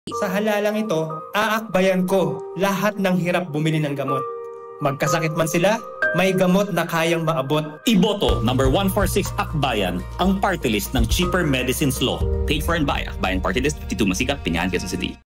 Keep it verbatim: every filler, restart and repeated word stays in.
Sa halalang ito, aakbayan ko lahat ng hirap bumili ng gamot. Magkasakit man sila, may gamot na kayang maabot. Iboto number one forty-six Akbayan, ang party list ng Cheaper Medicines Law. Take for and buy Akbayan Partylist, fifty-two Masikap, Pinyahan, Quezon City.